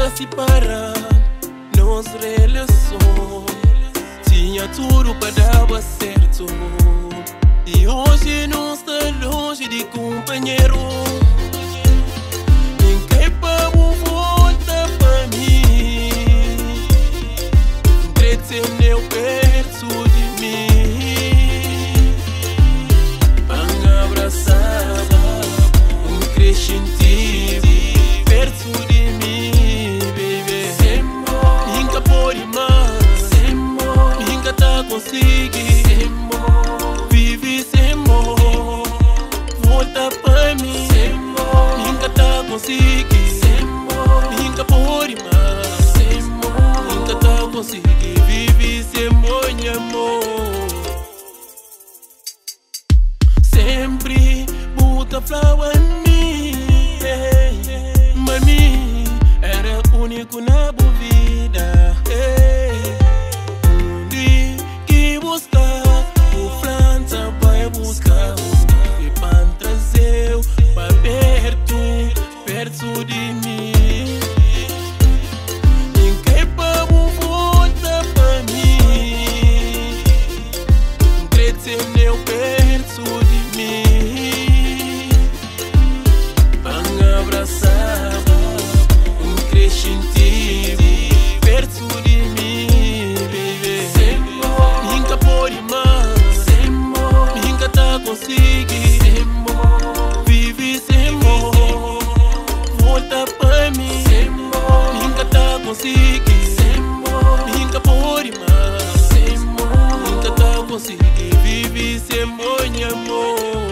nunca se para nossa relação. Tinha tudo para dar certo e hoje não está longe de companheiro. Ninguém para volta para mim, entreteu perto de mim. Para abraçar, crescente perto de mim, baby. Nunca pode mais, nunca tá conseguindo. Vive sem amor, volta pra mim. Nunca tá conseguindo, nunca pode mais, nunca tá conseguindo. Vive sem amor. Sempre bota flower em mim, mami, era único na boa vida. Onde que buscar, o planta vai buscar. E para trazer para perto de mim. Ninguém para volta para mim, entreteu perto de mim. Para abraçar, crescente perto de mim, baby. Nunca pode mais, nunca tá conseguindo. Vive sem amor, volta pra mim. Nunca tá conseguindo, nunca pode mais, nunca tá conseguindo. Vive sem amor.